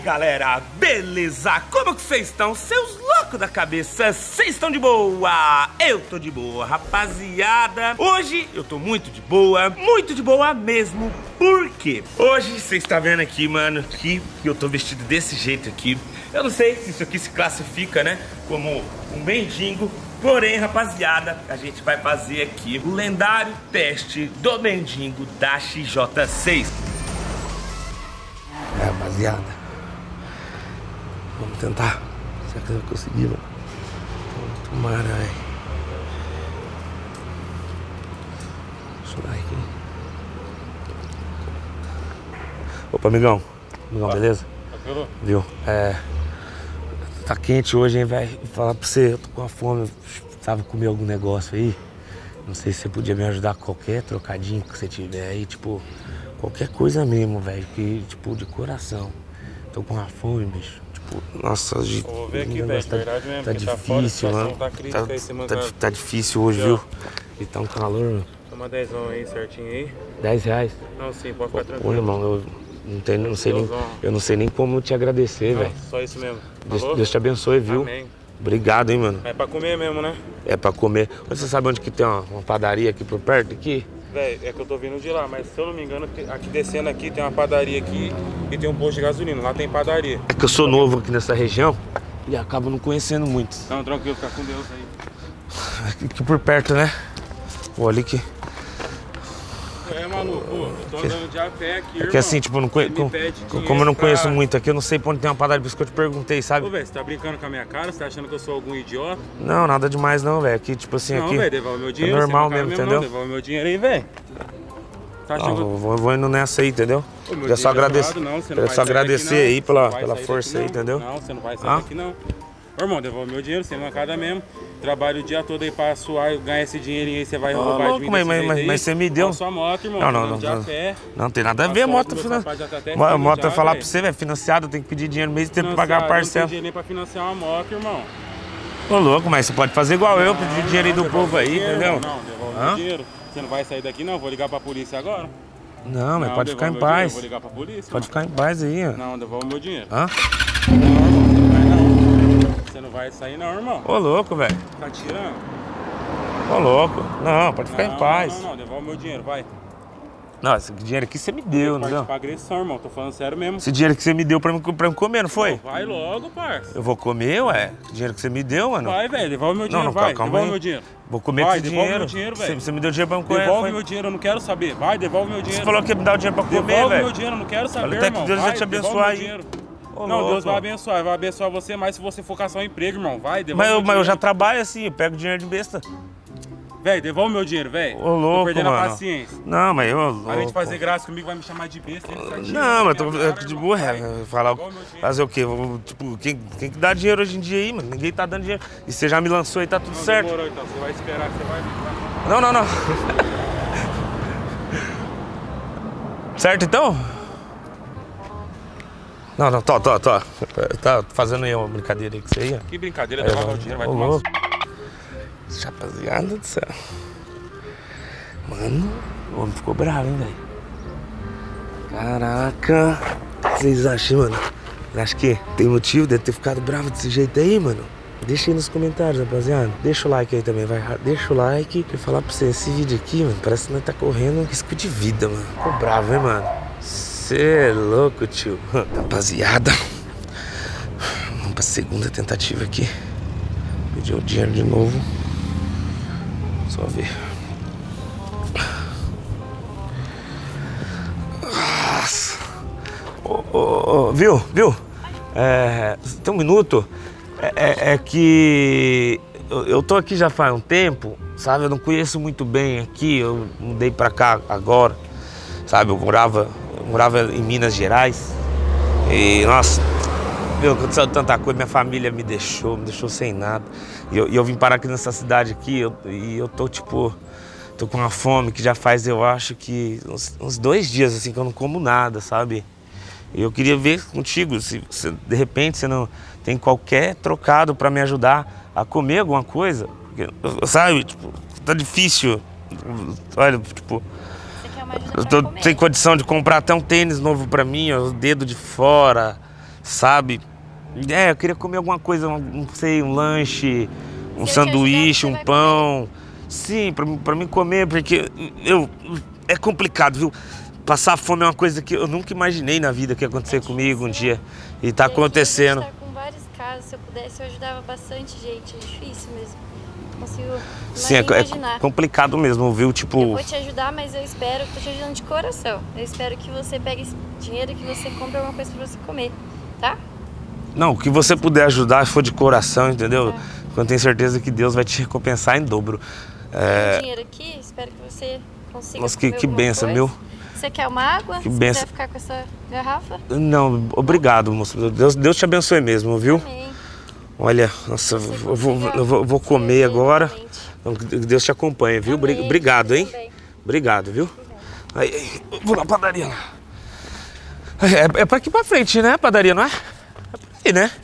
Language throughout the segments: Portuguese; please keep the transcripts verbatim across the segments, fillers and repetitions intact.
galera, beleza? Como que vocês estão? Seus loucos da cabeça, vocês estão de boa? Eu tô de boa, rapaziada. Hoje eu tô muito de boa, muito de boa mesmo. Por quê? Hoje vocês estão vendo aqui, mano, que eu tô vestido desse jeito aqui. Eu não sei se isso aqui se classifica, né, como um mendigo. Porém, rapaziada, a gente vai fazer aqui o lendário teste do mendigo da X J seis. É, rapaziada, vamos tentar. Será que eu vou conseguir, mano? Tomara, velho. Deixa eu dar aqui. Opa, amigão. Amigão, beleza? Tranquilo? Viu? É... Tá quente hoje, hein, velho? Vou falar pra você, eu tô com a fome, eu precisava comer algum negócio aí. Não sei se você podia me ajudar com qualquer trocadinho que você tiver aí, tipo... Qualquer coisa mesmo, velho, que, tipo, de coração. Tô com uma fome, bicho. Tipo, nossa, de, vou ver aqui, velho, tá, verdade mesmo, tá difícil, tá fora, mano. tá, crítica tá, aí, semana tá, tá... tá difícil hoje, viu? E tá um calor, mano. Toma dezão aí, certinho aí. Dez reais? Não, sim, pode ficar tranquilo. Ô, irmão, eu não, tenho, não, sei nem, eu não sei nem como te agradecer, velho. Só isso mesmo. Deus, Deus te abençoe, viu? Amém. Obrigado, hein, mano. É pra comer mesmo, né? É pra comer. Você sabe onde que tem uma, uma padaria aqui por perto aqui? Véi, é que eu tô vindo de lá, mas se eu não me engano, aqui descendo aqui tem uma padaria aqui e tem um posto de gasolina. Lá tem padaria. É que eu sou novo aqui nessa região e acabo não conhecendo muito. Não, tranquilo, fica com Deus aí. Aqui, aqui por perto, né? Vou ali que... É, maluco, eu tô andando de a pé aqui, irmão. É que assim, tipo, eu não conheço, como, como eu não conheço pra... muito aqui, eu não sei pra onde tem uma padaria, por isso que eu te perguntei, sabe? Ô, velho, você tá brincando com a minha cara? Você tá achando que eu sou algum idiota? Não, nada demais não, velho. Aqui, tipo assim, não, aqui... Não, velho, devolve meu dinheiro. É normal mesmo, mesmo, entendeu? Não, devolve meu dinheiro aí, velho. Tá achando... ah, vou, vou indo nessa aí, entendeu? Queria só agradecer, errado, não, você não queria vai só agradecer daqui, aí pela, vai pela força daqui, aí, entendeu? Não, você não vai sair ah? daqui, não. Ô, irmão, devolve meu dinheiro, sem mancada mesmo. Trabalho o dia todo aí pra suar, ganhar esse dinheirinho aí, você vai roubar louco, de mim. Mas, mas, mas, mas você me deu. Sua moto, irmão. Não, não, não. Não, não, não tem nada a ver, moto financiada. A moto vai falar pra você, velho, financiado, tem que pedir dinheiro mesmo e tem que pagar a parcela. Não tem dinheiro nem pra financiar uma moto, irmão. Ô, louco, mas você pode fazer igual eu, pedir dinheiro aí do povo aí, entendeu? Não, devolve meu dinheiro. Você não vai sair daqui, não? Vou ligar pra polícia agora. Não, mas pode ficar em paz. Vou ligar pra polícia. Pode ficar em paz aí, ó. Não, devolve meu dinheiro. Hã? Você não vai sair não, irmão. Ô, louco, velho. Tá tirando? Ô, louco. Não, pode ficar não, em paz. Não, não, não, devolve meu dinheiro, vai. Não, esse dinheiro aqui você me deu, não deu? Pra agressão, irmão, tô falando sério mesmo. Esse dinheiro que você me deu pra mim, pra mim comer, não foi? Não, vai logo, parça. Eu vou comer, ué. O dinheiro que você me deu, mano. Vai, velho, devolve meu dinheiro, não, não, vai. Calma devolve aí. meu dinheiro. Vou comer vai, com esse devolve dinheiro. meu dinheiro, velho. Você me deu dinheiro pra me comer. Devolve foi... meu dinheiro, eu não quero saber. Vai, devolve meu dinheiro. Você falou que ia me dar o dinheiro pra comer, velho. Devolve meu dinheiro, eu não quero saber, até irmão. que Deus vai, vai te abençoar aí. Ô, não, louco. Deus vai abençoar, vai abençoar você mais se você for caçar um emprego, irmão. Vai, devolve mas meu eu, dinheiro. Mas eu já trabalho assim, eu pego dinheiro de besta. Véi, devolve meu dinheiro, velho. Ô, louco, tô perdendo mano. a paciência. Não, mas eu... Louco. Além de fazer graça comigo, vai me chamar de besta. Não, mas tô cara, de boa, é, falar, fazer o quê? Tipo, quem, quem que dá dinheiro hoje em dia aí, mano? Ninguém tá dando dinheiro. E você já me lançou aí, tá tudo não, certo. Demorou, então. Você vai esperar, você vai... Não, não, não. Certo, então? Não, não, tô, tô, tô. Tá fazendo aí uma brincadeira aí com você aí, ó. Que brincadeira, devolve meu dinheiro, vai tomar... Louco. Rapaziada do céu. Mano, o homem ficou bravo, hein, velho? Caraca. O que vocês acham, mano? Acho que tem motivo de ter ficado bravo desse jeito aí, mano? Deixa aí nos comentários, rapaziada. Deixa o like aí também, vai. Deixa o like. Quero falar pra você, esse vídeo aqui, mano, parece que nós tá correndo risco de vida, mano. Ficou bravo, hein, mano? Cê é louco, tio. Rapaziada. Vamos pra segunda tentativa aqui. Pedir o dinheiro de novo. Só ver. Nossa. Oh, oh, oh. Viu? Viu? É, tem um minuto. É, é, é que eu, eu tô aqui já faz um tempo, sabe? Eu não conheço muito bem aqui. Eu mudei pra cá agora, sabe? Eu morava, eu morava em Minas Gerais. E, nossa, meu, aconteceu tanta coisa. Minha família me deixou, me deixou sem nada. E eu, e eu vim parar aqui nessa cidade aqui eu, e eu tô, tipo, tô com uma fome que já faz, eu acho que uns, uns dois dias, assim, que eu não como nada, sabe? E eu queria ver contigo, se, se de repente você não tem qualquer trocado pra me ajudar a comer alguma coisa. Porque, sabe, tipo, tá difícil. Olha, tipo, Você quer uma ajuda eu pra tô comer? sem condição de comprar até um tênis novo pra mim, ó, o dedo de fora. sabe? É, eu queria comer alguma coisa, um, não sei, um lanche, um Se sanduíche, eu te ajudar, um pão. Sim, pra, pra mim comer, porque eu, é complicado, viu? Passar fome é uma coisa que eu nunca imaginei na vida que ia acontecer É comigo um difícil, dia. E tá E aqui acontecendo. A gente tá com vários casos, se eu pudesse eu ajudava bastante gente, é difícil mesmo. Não consigo Sim, é, imaginar. é complicado mesmo, viu? Tipo. Eu vou te ajudar, mas eu espero, tô te ajudando de coração. Eu espero que você pegue esse dinheiro e que você compre alguma coisa pra você comer, tá? Não, o que você puder ajudar, se for de coração, entendeu? Eu tenho certeza que Deus vai te recompensar em dobro. É... Tem dinheiro aqui, espero que você consiga. Nossa, que, comer que alguma benção, coisa. meu. Você quer uma água? Que Se benção. quiser ficar com essa garrafa? Não, obrigado, moço. Deus, Deus te abençoe mesmo, viu? Amém. Olha, nossa, eu vou, eu vou, vou comer agora. Deus te acompanhe, viu? Amém. Obrigado, hein? Também. Obrigado, viu? Aí, aí, eu vou na padaria. É, é pra aqui pra frente, né? Padaria, não é? É por aí, né?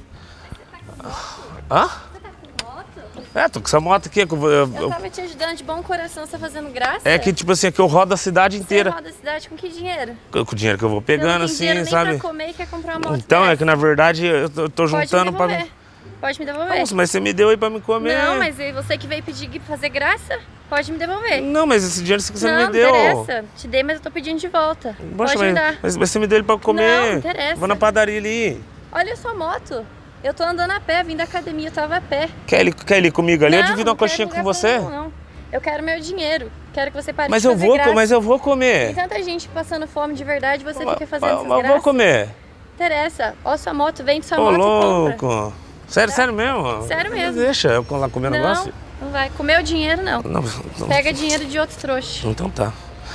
Hã? É, tô com essa moto aqui. Eu, eu, Eu tava te ajudando de bom coração, você tá fazendo graça? é que, tipo assim, é que eu rodo a cidade inteira. Você roda a cidade com que dinheiro? Com o dinheiro que eu vou Você não pegando, tem assim, dinheiro nem sabe? pra comer e quer comprar uma moto Então, é dessa. que na verdade eu tô, eu tô juntando Pode me pra. devolver. Pode me devolver. Nossa, mas você me deu aí pra me comer. Não, mas e você que veio pedir fazer graça, pode me devolver. Não, mas esse dinheiro que você não, me deu. Não, interessa. Te dei, mas eu tô pedindo de volta. Poxa, pode me mas, dar. mas, mas você me deu ele pra comer. Não, interessa. Vou na padaria ali. Olha a sua moto. Eu tô andando a pé, vim da academia, eu tava a pé. Quer ir, quer ir comigo ali? Não, eu divido não uma coxinha quero com lugar você? pra Não, não. Eu quero meu dinheiro. Quero que você pare Mas de eu fazer vou, graça. mas eu vou comer. Tem tanta gente passando fome de verdade, você Mas- fica fazendo mas- essas mas eu graças. vou comer. Interessa. Ó sua moto, vende sua Ô, moto e compra. louco. Sério, sério mesmo? Sério mesmo. Deixa eu lá comer o Não, negócio. não vai. Comer o dinheiro, não. Não, não. Pega dinheiro de outro trouxa. Então tá.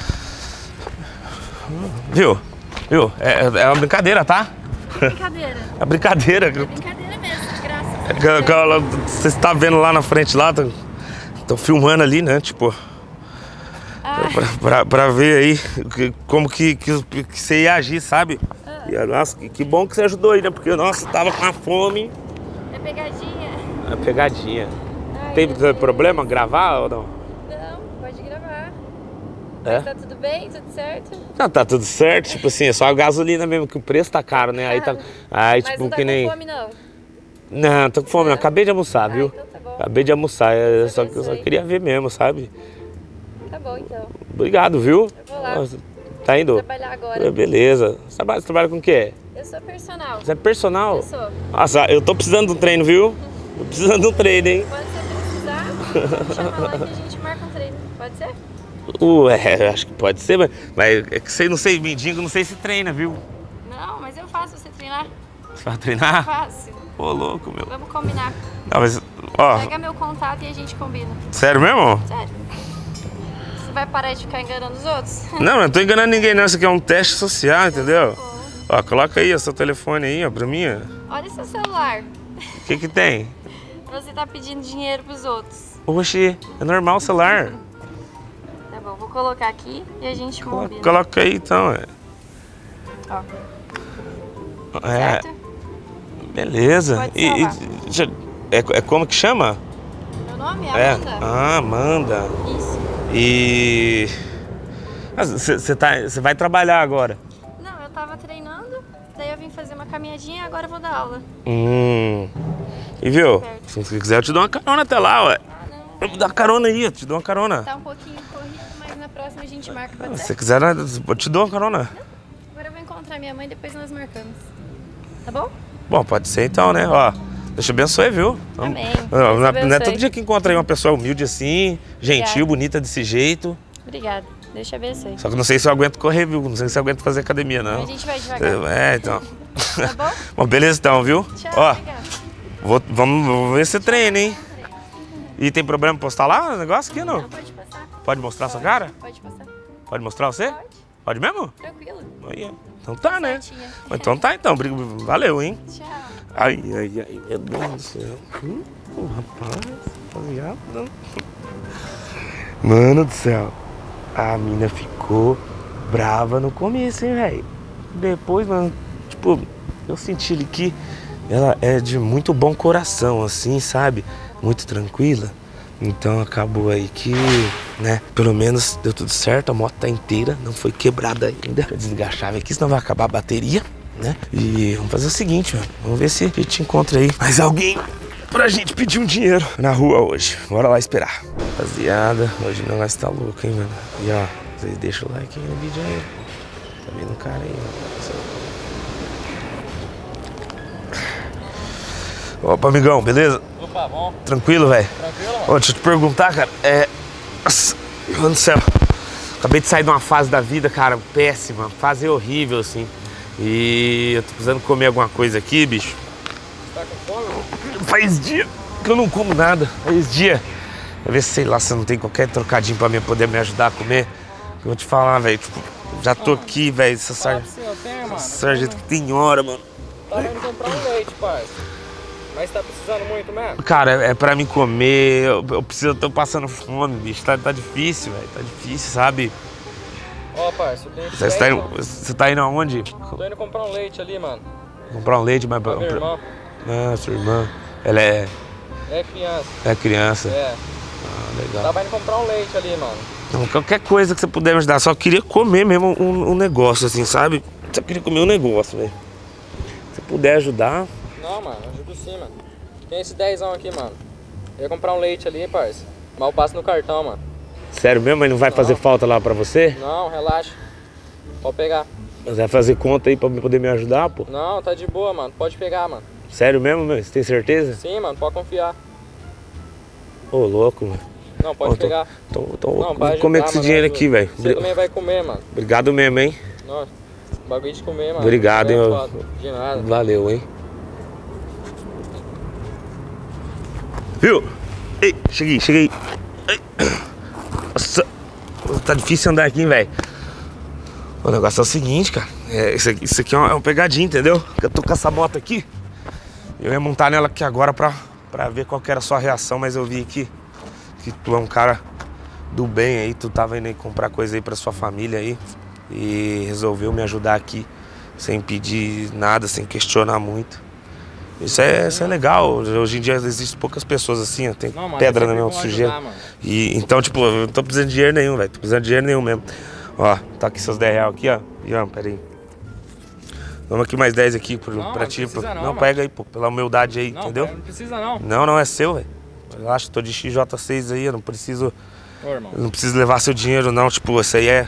Viu? Viu? É, é uma brincadeira, tá? Brincadeira. É brincadeira. Brincadeira mesmo, graças. Que- que ela- Você está vendo lá na frente lá, estão filmando ali, né? Tipo, Ah, pra, pra, pra ver aí que- como que, que, que você ia agir, sabe? E, nossa, que, que bom que você ajudou aí, né? Porque, nossa, tava com a fome. é pegadinha. É pegadinha. Ai, Tem meu Deus. problema gravar ou não? Não, pode gravar. É? Mas tá tudo bem? Tudo certo? Não, tá tudo certo. Tipo assim, é só a gasolina mesmo, que o preço tá caro, né? Aí tá. Aí, Mas tipo, não tá que com nem. fome, não. Não, tô com fome, não. Acabei de almoçar, Ah, viu? então tá bom. Acabei de almoçar. Eu só, eu só abençoe. queria ver mesmo, sabe? Tá bom, então. Obrigado, viu? Eu vou lá. Nossa, tá indo? Trabalhar agora. Beleza. Você trabalha, você trabalha com o quê? Eu sou personal. Você é personal? Eu sou. Nossa, eu tô precisando de um treino, viu? Tô precisando de um treino, hein? Pode ser precisar, pode chamar lá que a gente marca um treino. Pode ser? Ué, acho que pode ser, mas, mas é que você não sei, mendigo, não sei se treina, viu? Não, mas eu faço você treinar. Você vai treinar? Fácil. Ô, louco, meu. Vamos combinar. Não, mas, ó, Pega meu contato e a gente combina. sério mesmo? Sério. Você vai parar de ficar enganando os outros? Não, não tô enganando ninguém, não. Isso aqui é um teste social, entendeu? Ó, coloca aí o seu telefone aí, ó, pra mim, ó. Olha seu celular. O que que tem? Você tá pedindo dinheiro pros outros. Oxi, é normal o celular. Tá bom, vou colocar aqui e a gente Colo- combina. Coloca aí, então, é. Ó, É, certo? beleza. Pode E, e- salvar. já- é, é como que chama? Meu nome é É. Amanda. Ah, Amanda. Isso. E... Você tá, você vai trabalhar agora? Não, eu tava treinando, daí eu vim fazer uma caminhadinha e agora eu vou dar aula. Hum. E viu? Certo. Se você quiser, eu te dou uma carona até lá, ué. Ah, não. Eu vou dar uma carona aí, eu te dou uma carona. Tá um pouquinho corrido, mas na próxima a gente marca, pode Se ser? você quiser, eu te dou uma carona. Agora eu vou encontrar minha mãe e depois nós marcamos. Tá bom? Bom, pode ser então, né? Ó, Deus te abençoe, viu? Amém. Não, Deus não é- não é abençoe. todo dia que encontra aí uma pessoa humilde assim, gentil, Obrigada. bonita desse jeito. Obrigada. Deus te abençoe. Só que não sei se eu aguento correr, viu? Não sei se eu aguento fazer academia, não. A gente vai devagar. É, então. Tá bom? Bom, beleza então, viu? Tchau, Ó, obrigada. vou, vamos, vamos ver esse treino, hein? E tem problema em postar lá o negócio aqui, não? Não, pode passar. Pode mostrar Pode. sua cara? Pode passar. Pode mostrar você? Pode. Pode mesmo? Tranquilo. Aí, então tá, né? Certinha. Então tá, então. Brigo- Valeu, hein? Tchau. Ai, ai, ai, meu Deus do céu. Hum, o rapaz, rapaziada. Mano do céu. A mina ficou brava no começo, hein, velho? Depois, mano, tipo, eu senti ali que ela é de muito bom coração, assim, sabe? Muito tranquila. Então acabou aí que, né, pelo menos deu tudo certo, a moto tá inteira, não foi quebrada ainda. Eu desligar a chave aqui, senão vai acabar a bateria, né? E vamos fazer o seguinte, mano. Vamos ver se a gente encontra aí mais alguém pra gente pedir um dinheiro na rua hoje. Bora lá esperar. Rapaziada, hoje o negócio tá louco, hein, mano? E ó, vocês deixam o like aí no vídeo aí. Tá vendo o cara aí, mano? Opa, amigão, beleza? Opa, bom. Tranquilo, velho? Tranquilo, mano. Ó, deixa eu te perguntar, cara. É... Nossa, meu Deus do céu. Acabei de sair de uma fase da vida, cara, péssima. Fase horrível, assim. E eu tô precisando comer alguma coisa aqui, bicho. Tá com fome, mano? Faz dia que eu não como nada. Faz dia. Pra ver se, sei lá, se não tem qualquer trocadinho pra mim poder me ajudar a comer. Eu vou te falar, velho. Tipo, já tô aqui, velho. Essa sar... sarjeta que tem hora, mano. Tava indo comprar um leite, pai. Mas tá precisando muito mesmo? Cara, é pra mim comer. Eu, eu preciso, eu tô passando fome, bicho. Tá, tá difícil, velho. Tá difícil, sabe? Ó, pai, você tem Você tá, indo, você tá indo aonde? Tô indo comprar um leite ali, mano. Comprar um leite, mas... Pra minha irmã. Ah, sua irmã. Ela é... É criança. É criança? É. Ah, legal. Tava indo comprar um leite ali, mano. Não, qualquer coisa que você puder me ajudar. Só queria comer mesmo um, um negócio, assim, sabe? Só queria comer um negócio, velho. Se puder ajudar... Não, mano, ajudo sim, mano. Tem esse dezão aqui, mano. Eu ia comprar um leite ali, parça. Mas eu passo no cartão, mano. Sério mesmo? Mas não vai Não. fazer falta lá pra você? Não, relaxa. Pode pegar. Mas vai fazer conta aí pra poder me ajudar, pô? Não, tá de boa, mano. Pode pegar, mano. Sério mesmo, meu? Você tem certeza? Sim, mano, pode confiar. Ô, louco, mano. Não, pode Ô, tô, pegar. Tô, tô, Não, vou vai comer ajudar, com esse mano, dinheiro ajuda. aqui, velho. Você também vai comer, mano. Obrigado mesmo, hein? Nossa, bagulho de comer, mano. Obrigado, hein? Não é eu- foda. De nada. Valeu, hein? Viu? Ei, cheguei, cheguei. Ei. Nossa, tá difícil andar aqui, hein, velho. O negócio é o seguinte, cara. É, isso, aqui, isso aqui é um, é um pegadinho, entendeu? Eu tô com essa moto aqui. Eu ia montar nela aqui agora pra, pra ver qual que era a sua reação, mas eu vi que, que tu é um cara do bem aí. Tu tava indo aí comprar coisa aí pra sua família aí. E resolveu me ajudar aqui sem pedir nada, sem questionar muito. Isso é, isso é legal. Hoje em dia existem poucas pessoas assim, ó. Tem Não, mano, pedra na sempre minha bom sujeira. ajudar, mano. E então, tipo, eu não tô precisando de dinheiro nenhum, velho. Tô precisando de dinheiro nenhum mesmo. Ó, tá aqui seus dez reais aqui, ó. E ó, pera aí. Vamos aqui mais dez aqui pro, Não, pra não ti. precisa pro- não, não, mano. pega aí, pô, pela humildade aí, Não, entendeu? pai, não precisa não. Não, não, é seu, velho. Relaxa, tô de X J seis aí, eu não preciso. Ô, irmão. Eu não preciso levar seu dinheiro, não. Tipo, isso aí é.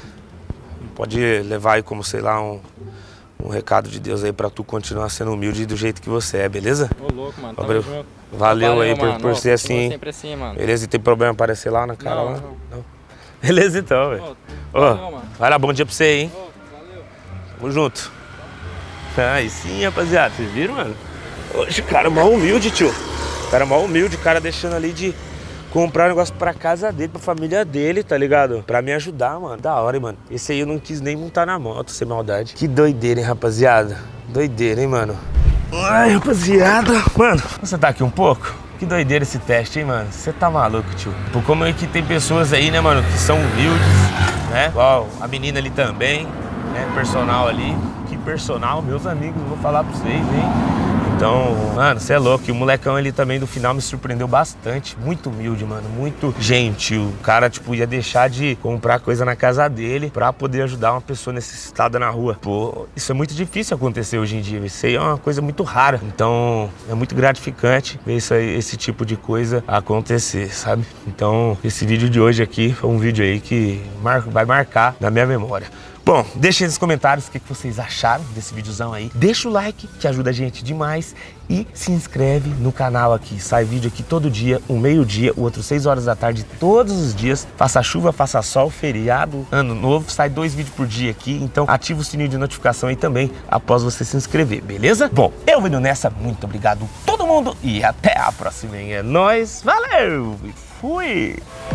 Pode levar aí como, sei lá, um, um recado de Deus aí pra tu continuar sendo humilde do jeito que você é, beleza? Ô, louco, mano. Tamo Valeu, junto. valeu aí por, mano. por Ô, ser assim, hein? Sempre assim, mano. Beleza? E tem problema aparecer lá na cara Não, lá? não. Beleza então, velho. Ô, Ó, valeu, mano. vai lá, bom dia pra você aí, hein? Ô, valeu. Tamo junto. Aí sim, rapaziada. Vocês viram, mano? Hoje o cara é mal humilde, tio. O cara é mal humilde, o cara deixando ali de comprar um negócio pra casa dele, pra família dele, tá ligado? Pra me ajudar, mano. Da hora, hein, mano. Esse aí eu não quis nem montar na moto, sem maldade. Que doideira, hein, rapaziada? Doideira, hein, mano? Ai, rapaziada. Mano, você tá aqui um pouco? Que doideira esse teste, hein, mano? Você tá maluco, tio? Por como é que tem pessoas aí, né, mano, que são humildes, né? Igual a menina ali também, né? Personal ali. Que personal, meus amigos, vou falar pra vocês, hein? Então, mano, você é louco. E o molecão ali também do final me surpreendeu bastante. Muito humilde, mano. Muito gentil. O cara, tipo, ia deixar de comprar coisa na casa dele pra poder ajudar uma pessoa necessitada na rua. Pô, isso é muito difícil acontecer hoje em dia. Isso aí é uma coisa muito rara. Então, é muito gratificante ver isso aí, esse tipo de coisa acontecer, sabe? Então, esse vídeo de hoje aqui foi um vídeo aí que mar- vai marcar na minha memória. Bom, deixem nos comentários o que vocês acharam desse videozão aí. Deixa o like, que ajuda a gente demais. E se inscreve no canal aqui. Sai vídeo aqui todo dia, um meio-dia, o outro seis horas da tarde, todos os dias. Faça chuva, faça sol, feriado, ano novo. Sai dois vídeos por dia aqui. Então ativa o sininho de notificação aí também, após você se inscrever, beleza? Bom, eu vou indo nessa. Muito obrigado todo mundo e até a próxima, hein? É nóis, valeu e fui!